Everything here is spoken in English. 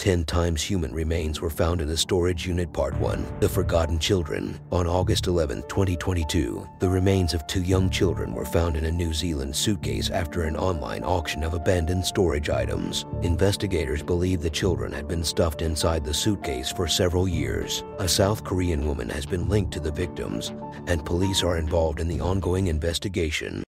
10 times human remains were found in the storage unit. Part 1. The Forgotten Children. On August 11, 2022, the remains of 2 young children were found in a New Zealand suitcase after an online auction of abandoned storage items. Investigators believe the children had been stuffed inside the suitcase for several years. A South Korean woman has been linked to the victims, and police are involved in the ongoing investigation.